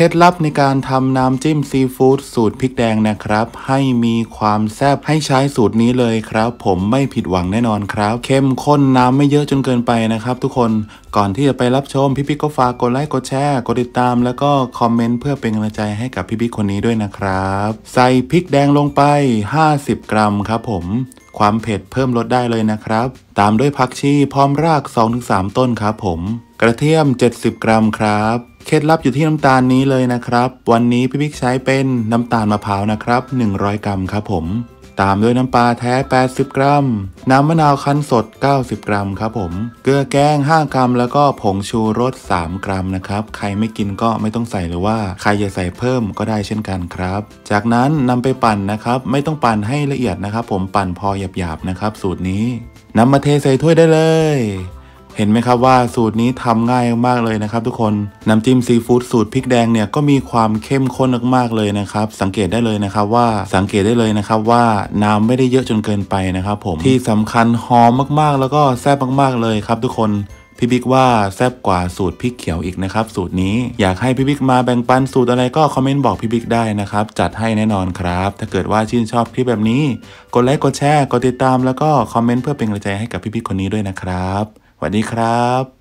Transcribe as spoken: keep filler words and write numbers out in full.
ล็ดลับในการทำน้ำจิ้มซีฟู้ดสูตรพริกแดงนะครับให้มีความแซ่บให้ใช้สูตรนี้เลยครับผมไม่ผิดหวังแน่นอนครับเข้มข้นน้ำไม่เยอะจนเกินไปนะครับทุกคนก่อนที่จะไปรับชมพี่บิ๊กก็ฝากกดไลค์กดแชร์กดติดตามแล้วก็คอมเมนต์เพื่อเป็นกำลังใจให้กับพี่บิ๊กคนนี้ด้วยนะครับใส่พริกแดงลงไปห้าสิบกรัมครับผมความเผ็ดเพิ่มลดได้เลยนะครับตามด้วยผักชีพร้อมราก สองถึงสาม ต้นครับผมกระเทียมเจ็ดสิบกรัมครับเคล็ดลับอยู่ที่น้ำตาลนี้เลยนะครับวันนี้พี่บิ๊กใช้เป็นน้ำตาลมะพร้าวนะครับหนึ่งร้อยกรัมครับผมตามด้วยน้ำปลาแท้แปดสิบกรัมน้ำมะนาวคั้นสดเก้าสิบกรัมครับผมเกลือแกงห้ากรัมแล้วก็ผงชูรสสามกรัมนะครับใครไม่กินก็ไม่ต้องใส่หรือว่าใครจะใส่เพิ่มก็ได้เช่นกันครับจากนั้นนำไปปั่นนะครับไม่ต้องปั่นให้ละเอียดนะครับผมปั่นพอหยาบๆนะครับสูตรนี้นำมาเทใส่ถ้วยได้เลยเห็นไหมครับว่าสูตรนี้ทำง่ายมากเลยนะครับทุกคนน้ำจิ้มซีฟู้ดสูตรพริกแดงเนี่ยก็มีความเข้มข้นมากๆเลยนะครับสังเกตได้เลยนะครับว่าสังเกตได้เลยนะครับว่าน้ำไม่ได้เยอะจนเกินไปนะครับผมที่สำคัญหอมมากๆแล้วก็แซ่บมากๆเลยครับทุกคนพี่บิ๊กว่าแซ่บกว่าสูตรพริกเขียวอีกนะครับสูตรนี้อยากให้พี่บิ๊กมาแบ่งปันสูตรอะไรก็คอมเมนต์บอกพี่บิ๊กได้นะครับจัดให้แน่นอนครับถ้าเกิดว่าชื่นชอบคลิปแบบนี้กดไลค์กดแชร์กดติดตามแล้วก็คอมเมนต์เพื่อเป็นกำลังใจให้กับพี่บิ๊กคนนี้ด้วยนะครับสวัสดีครับ